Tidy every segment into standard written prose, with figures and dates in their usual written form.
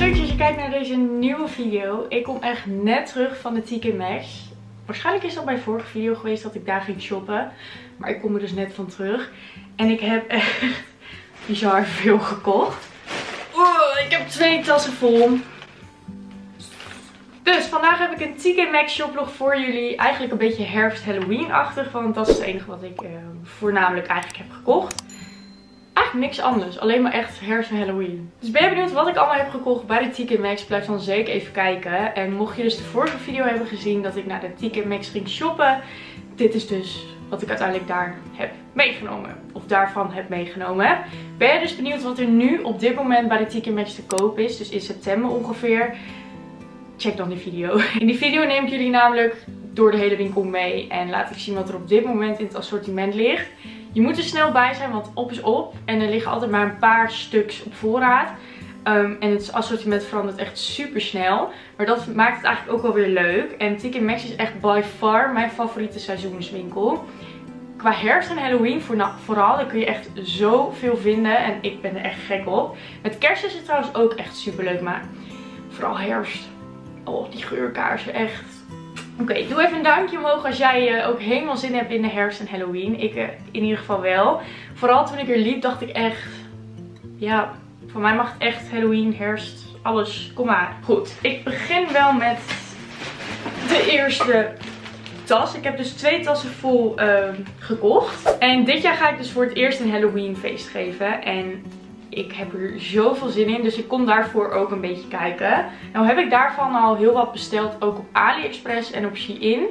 leuk dat je kijkt naar deze nieuwe video. Ik kom echt net terug van de TK Maxx. Waarschijnlijk is dat bij vorige video geweest dat ik daar ging shoppen. Maar ik kom er dus net van terug. En ik heb echt bizar veel gekocht. Ik heb 2 tassen vol. Dus vandaag heb ik een TK Maxx shoplog voor jullie. Eigenlijk een beetje herfst-Halloween-achtig. Want dat is het enige wat ik voornamelijk eigenlijk heb gekocht. Eigenlijk niks anders. Alleen maar echt herfst en Halloween. Dus ben je benieuwd wat ik allemaal heb gekocht bij de TK Maxx? Blijf dan zeker even kijken. En mocht je dus de vorige video hebben gezien dat ik naar de TK Maxx ging shoppen. Dit is dus wat ik uiteindelijk daar heb meegenomen. Of daarvan heb meegenomen. Ben je dus benieuwd wat er nu op dit moment bij de TK Maxx te koop is? Dus in september ongeveer. Check dan die video. In die video neem ik jullie namelijk door de hele winkel mee. En laat ik zien wat er op dit moment in het assortiment ligt. Je moet er snel bij zijn, want op is op. En er liggen altijd maar een paar stuks op voorraad. En het assortiment verandert echt super snel. Maar dat maakt het eigenlijk ook wel weer leuk. En TK Maxx is echt by far mijn favoriete seizoenswinkel. Qua herfst en Halloween vooral, daar kun je echt zoveel vinden. En ik ben er echt gek op. Met kerst is het trouwens ook echt super leuk, maar vooral herfst. Oh, die geurkaarsen, echt. Oké, doe even een duimpje omhoog als jij ook helemaal zin hebt in de herfst en Halloween. Ik in ieder geval wel. Vooral toen ik er liep dacht ik echt, ja, voor mij mag het echt Halloween, herfst, alles. Kom maar. Goed, ik begin wel met de eerste tas. Ik heb dus 2 tassen vol gekocht. En dit jaar ga ik dus voor het eerst een Halloween feest geven. En ik heb er zoveel zin in, dus ik kom daarvoor ook een beetje kijken. Nou heb ik daarvan al heel wat besteld, ook op AliExpress en op Shein.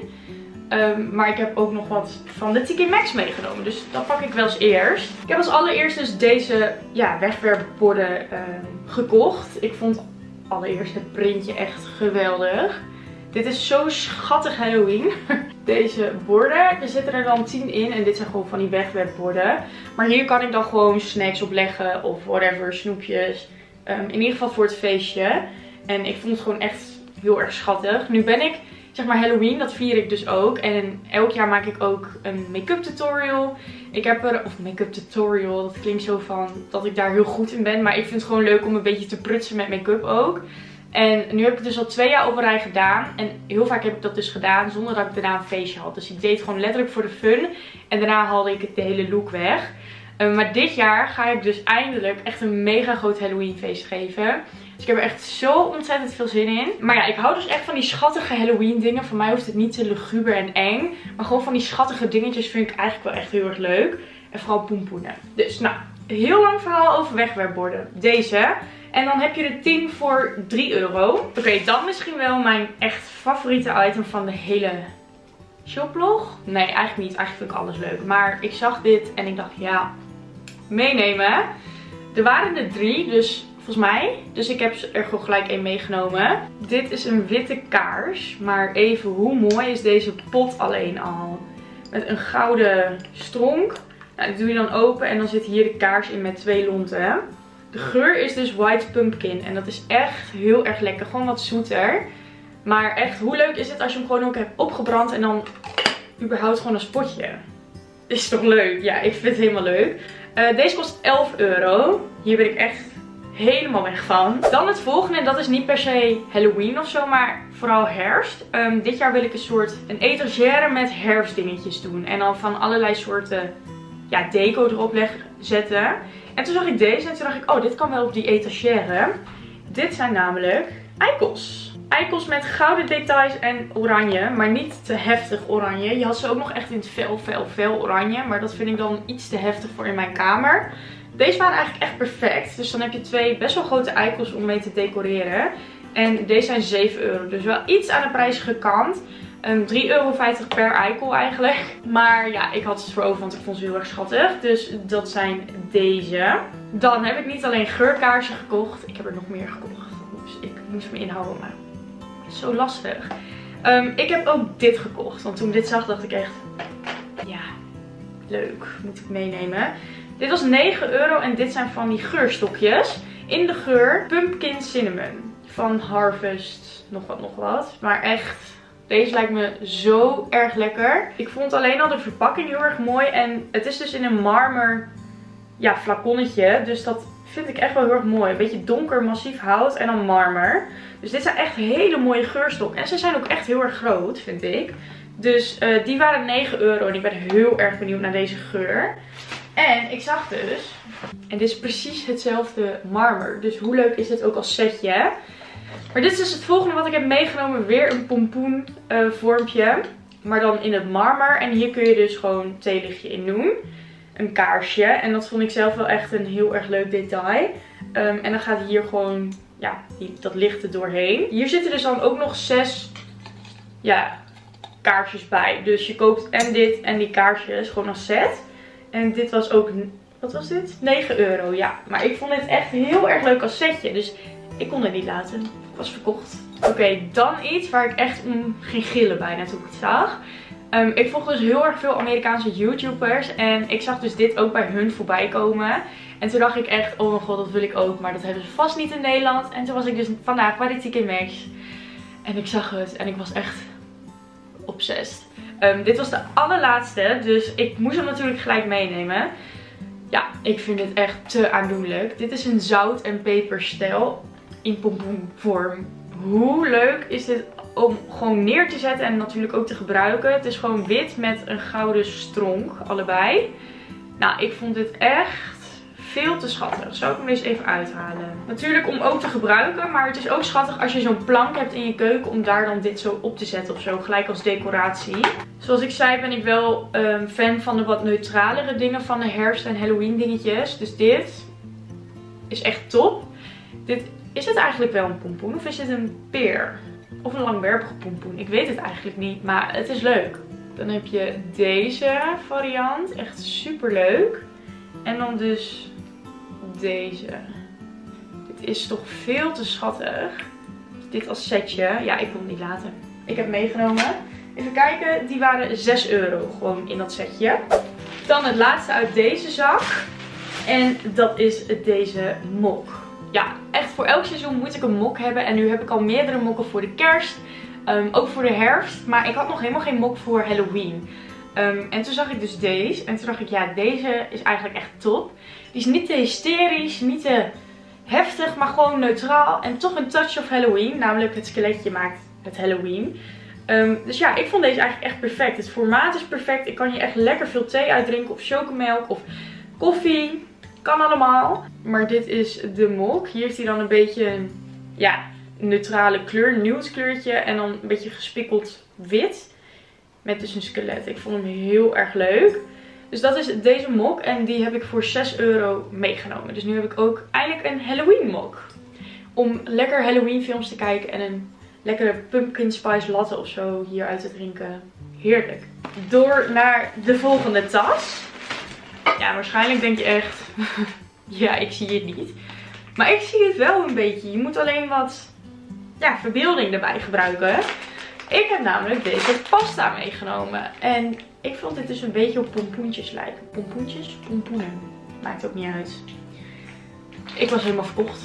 Maar ik heb ook nog wat van de TK Maxx meegenomen, dus dat pak ik wel eens eerst. Ik heb als allereerst dus deze wegwerpborden gekocht. Ik vond allereerst het printje echt geweldig. Dit is zo schattig Halloween. Deze borden, er zitten er dan 10 in. En dit zijn gewoon van die wegwerpborden. Maar hier kan ik dan gewoon snacks op leggen. Of whatever, snoepjes. In ieder geval voor het feestje. En ik vond het gewoon echt heel erg schattig. Nu ben ik, zeg maar Halloween, dat vier ik dus ook. En elk jaar maak ik ook een make-up tutorial. Ik heb er, of make-up tutorial, dat klinkt zo van dat ik daar heel goed in ben. Maar ik vind het gewoon leuk om een beetje te prutsen met make-up ook. En nu heb ik het dus al 2 jaar op een rij gedaan. En heel vaak heb ik dat dus gedaan zonder dat ik daarna een feestje had. Dus ik deed het gewoon letterlijk voor de fun. En daarna haalde ik de hele look weg. Maar dit jaar ga ik dus eindelijk echt een mega groot Halloween feest geven. Dus ik heb er echt zo ontzettend veel zin in. Maar ja, ik hou dus echt van die schattige Halloween dingen. Voor mij hoeft het niet te luguber en eng. Maar gewoon van die schattige dingetjes vind ik eigenlijk wel echt heel erg leuk. En vooral pompoenen. Dus nou, heel lang verhaal over wegwerpborden. Deze. En dan heb je er 10 voor 3 euro. Oké, dan misschien wel mijn echt favoriete item van de hele shoplog. Nee, eigenlijk niet. Eigenlijk vind ik alles leuk. Maar ik zag dit en ik dacht, ja, meenemen. Er waren er 3, dus volgens mij. Dus ik heb er gewoon gelijk 1 meegenomen. Dit is een witte kaars. Maar even, hoe mooi is deze pot alleen al? Met een gouden stronk. Nou, die doe je dan open en dan zit hier de kaars in met 2 lonten. De geur is dus white pumpkin. En dat is echt heel erg lekker. Gewoon wat zoeter. Maar echt, hoe leuk is het als je hem gewoon ook hebt opgebrand. En dan überhaupt gewoon een spotje. Is toch leuk? Ja, ik vind het helemaal leuk. Deze kost 11 euro. Hier ben ik echt helemaal weg van. Dan het volgende. En dat is niet per se Halloween of zo. Maar vooral herfst. Dit jaar wil ik een etagère met herfstdingetjes doen. En dan van allerlei soorten deco erop zetten. En toen zag ik deze en toen dacht ik, oh, dit kan wel op die etagère. Dit zijn namelijk eikels. Eikels met gouden details en oranje, maar niet te heftig oranje. Je had ze ook nog echt in het fel oranje, maar dat vind ik dan iets te heftig voor in mijn kamer. Deze waren eigenlijk echt perfect. Dus dan heb je 2 best wel grote eikels om mee te decoreren. En deze zijn 7 euro, dus wel iets aan de prijs gekant. 3,50 euro per eikel eigenlijk. Maar ja, ik had het voor over, want ik vond ze heel erg schattig. Dus dat zijn deze. Dan heb ik niet alleen geurkaarsen gekocht. Ik heb er nog meer gekocht. Dus ik moest me inhouden, maar het is zo lastig. Ik heb ook dit gekocht. Want toen ik dit zag, dacht ik echt, ja, leuk. Moet ik meenemen. Dit was 9 euro en dit zijn van die geurstokjes. In de geur Pumpkin Cinnamon. Van Harvest. Nog wat. Maar echt, deze lijkt me zo erg lekker. Ik vond alleen al de verpakking heel erg mooi. En het is dus in een marmer flaconnetje. Dus dat vind ik echt wel heel erg mooi. Een beetje donker, massief hout en dan marmer. Dus dit zijn echt hele mooie geurstokken. En ze zijn ook echt heel erg groot, vind ik. Dus die waren €9 en ik ben heel erg benieuwd naar deze geur. En ik zag dus, en dit is precies hetzelfde marmer. Dus hoe leuk is dit ook als setje. Maar dit is dus het volgende wat ik heb meegenomen. Weer een pompoen vormpje. Maar dan in het marmer. En hier kun je dus gewoon een theelichtje in doen. Een kaarsje. En dat vond ik zelf wel echt een heel erg leuk detail. En dan gaat hier gewoon, ja, dat licht er doorheen. Hier zitten dus dan ook nog 6 kaarsjes bij. Dus je koopt en dit en die kaarsjes gewoon als set. En dit was ook, wat was dit? €9, ja. Maar ik vond dit echt heel erg leuk als setje. Dus ik kon het niet laten. Ik was verkocht. Oké, dan iets waar ik echt om ging gillen bijna toen ik het zag. Ik volg dus heel erg veel Amerikaanse YouTubers. En ik zag dus dit ook bij hun voorbij komen. En toen dacht ik echt, oh mijn god, dat wil ik ook. Maar dat hebben ze vast niet in Nederland. En toen was ik dus vandaag bij de TK Maxx. En ik zag het en ik was echt obsessed. Dit was de allerlaatste. Dus ik moest hem natuurlijk gelijk meenemen. Ja, ik vind dit echt te aandoenlijk. Dit is een zout- en peperstijl in pompoenvorm. Hoe leuk is dit om gewoon neer te zetten en natuurlijk ook te gebruiken. Het is gewoon wit met een gouden stronk, allebei. Nou, ik vond dit echt veel te schattig. Zou ik hem eens even uithalen. Natuurlijk om ook te gebruiken, maar het is ook schattig als je zo'n plank hebt in je keuken om daar dan dit zo op te zetten of zo, gelijk als decoratie. Zoals ik zei ben ik wel fan van de wat neutralere dingen van de herfst- en Halloween dingetjes. Dus dit is echt top. Is het eigenlijk wel een pompoen of is het een peer? Of een langwerpige pompoen? Ik weet het eigenlijk niet, maar het is leuk. Dan heb je deze variant. Echt super leuk. En dan dus deze. Dit is toch veel te schattig. Dit als setje. Ja, ik kon het niet laten. Ik heb meegenomen. Even kijken. Die waren €6 gewoon in dat setje. Dan het laatste uit deze zak. En dat is deze mok. Ja, echt voor elk seizoen moet ik een mok hebben. En nu heb ik al meerdere mokken voor de kerst. Ook voor de herfst. Maar ik had nog helemaal geen mok voor Halloween. En toen zag ik dus deze. En toen dacht ik, ja, deze is eigenlijk echt top. Die is niet te hysterisch, niet te heftig, maar gewoon neutraal. En toch een touch of Halloween. Namelijk het skeletje maakt het Halloween. Dus ja, ik vond deze eigenlijk echt perfect. Het formaat is perfect. Ik kan hier echt lekker veel thee uitdrinken. Of chocomelk of koffie. Kan allemaal. Maar dit is de mok. Hier heeft hij dan een beetje neutrale kleur. Een nude kleurtje. En dan een beetje gespikkeld wit. Met dus een skelet. Ik vond hem heel erg leuk. Dus dat is deze mok. En die heb ik voor €6 meegenomen. Dus nu heb ik ook eindelijk een Halloween mok. Om lekker Halloween films te kijken. En een lekkere pumpkin spice latte of zo hier uit te drinken. Heerlijk. Door naar de volgende tas. Ja, waarschijnlijk denk je echt, ja, ik zie het niet. Maar ik zie het wel een beetje. Je moet alleen wat verbeelding erbij gebruiken. Ik heb namelijk deze pasta meegenomen. En ik vond dit dus een beetje op pompoentjes lijken. Pompoentjes? Pompoenen. Maakt ook niet uit. Ik was helemaal verkocht.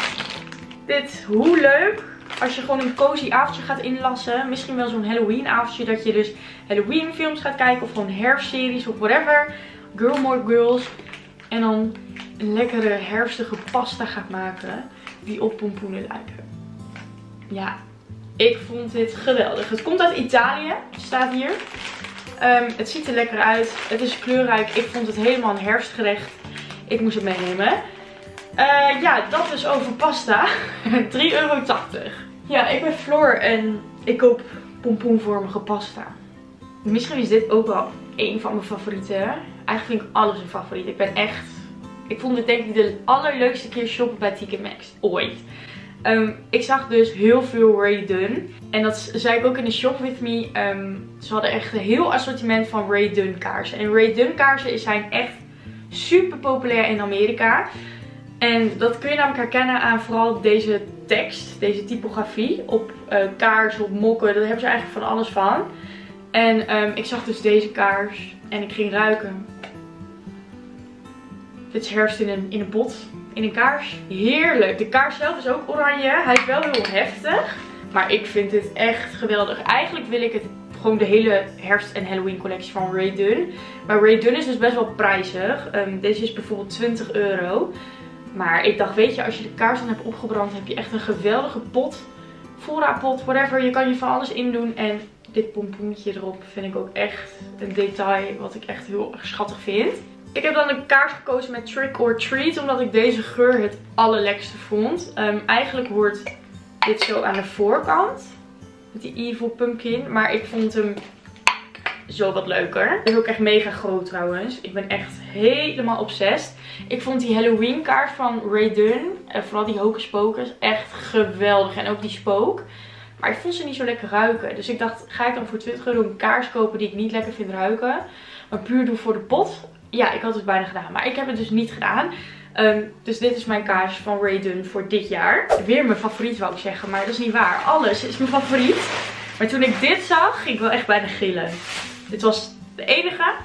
Dit, hoe leuk. Als je gewoon een cozy avondje gaat inlassen. Misschien wel zo'n Halloween avondje. Dat je dus Halloween films gaat kijken. Of gewoon herfstseries of whatever. Gilmore Girls. En dan een lekkere herfstige pasta gaat maken. Die op pompoenen lijken. Ja, ik vond dit geweldig. Het komt uit Italië. Staat hier. Het ziet er lekker uit. Het is kleurrijk. Ik vond het helemaal een herfstgerecht. Ik moest het meenemen. Ja, dat is over pasta. €3,80. Ja, ik ben Floor en ik koop pompoenvormige pasta. Misschien is dit ook wel een van mijn favorieten. Eigenlijk vind ik alles een favoriet. Ik vond dit denk ik de allerleukste keer shoppen bij TK Maxx ooit. Ik zag dus heel veel Rae Dunn. En dat zei ik ook in de shop with me. Ze hadden echt een heel assortiment van Rae Dunn kaarsen. En Rae Dunn kaarsen zijn echt super populair in Amerika. En dat kun je namelijk herkennen aan vooral deze tekst, deze typografie. Op kaarsen, op mokken, daar hebben ze eigenlijk van alles van. En ik zag dus deze kaars en ik ging ruiken. Dit is herfst in een pot, in een kaars. Heerlijk. De kaars zelf is ook oranje. Hij is wel heel heftig. Maar ik vind dit echt geweldig. Eigenlijk wil ik het gewoon de hele herfst- en Halloween collectie van Rae Dunn. Maar Rae Dunn is dus best wel prijzig. Deze is bijvoorbeeld €20. Maar ik dacht, weet je, als je de kaars dan hebt opgebrand, heb je echt een geweldige pot. Voorraadpot, whatever. Je kan je van alles in doen. En dit pompoentje erop vind ik ook echt een detail wat ik echt heel erg schattig vind. Ik heb dan een kaars gekozen met Trick or Treat, omdat ik deze geur het allerlekkerste vond. Eigenlijk hoort dit zo aan de voorkant. Met die Evil Pumpkin. Maar ik vond hem zo wat leuker. Hij is ook echt mega groot trouwens. Ik ben echt helemaal obsessed. Ik vond die Halloween kaars van Rae Dunn, en vooral die Hocus Pocus, echt geweldig. En ook die spook. Maar ik vond ze niet zo lekker ruiken. Dus ik dacht, ga ik dan voor 20 euro een kaars kopen die ik niet lekker vind ruiken. Maar puur doen voor de pot. Ja, ik had het bijna gedaan. Maar ik heb het dus niet gedaan. Dus dit is mijn kaars van Rae Dunn voor dit jaar. Weer mijn favoriet wou ik zeggen. Maar dat is niet waar. Alles is mijn favoriet. Maar toen ik dit zag, ik wil echt bijna gillen. Dit was de enige. Er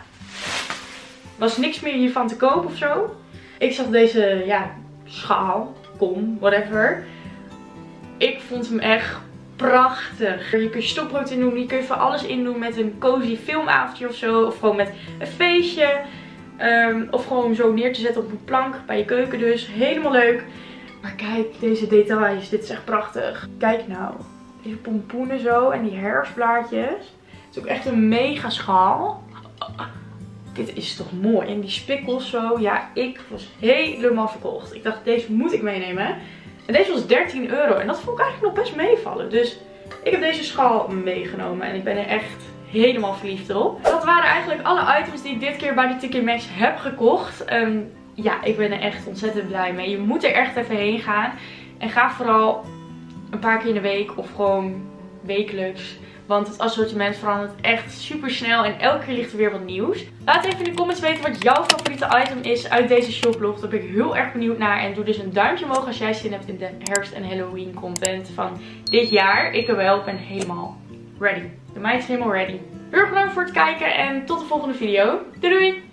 was niks meer hiervan te koop of zo. Ik zag deze, ja, schaal, kom, whatever. Ik vond hem echt prachtig. Je kunt stokbrood in doen, je kunt van alles in doen met een cozy filmavondje of zo. Of gewoon met een feestje. Of gewoon zo neer te zetten op een plank bij je keuken dus. Helemaal leuk. Maar kijk, deze details, dit is echt prachtig. Kijk nou, deze pompoenen zo en die herfstblaadjes. Het is ook echt een mega schaal. Dit is toch mooi. En die spikkels zo. Ja, ik was helemaal verkocht. Ik dacht, deze moet ik meenemen. En deze was 13 euro. En dat vond ik eigenlijk nog best meevallen. Dus ik heb deze schaal meegenomen. En ik ben er echt helemaal verliefd op. Dat waren eigenlijk alle items die ik dit keer bij de TK Maxx heb gekocht. Ja, ik ben er echt ontzettend blij mee. Je moet er echt even heen gaan. En ga vooral een paar keer in de week of gewoon wekelijks. Want het assortiment verandert echt super snel en elke keer ligt er weer wat nieuws. Laat even in de comments weten wat jouw favoriete item is uit deze shoplog. Daar ben ik heel erg benieuwd naar. En doe dus een duimpje omhoog als jij zin hebt in de herfst- en Halloween content van dit jaar. Ik wel, ik ben helemaal ready. De meid is helemaal ready. Heel erg bedankt voor het kijken en tot de volgende video. Doei doei!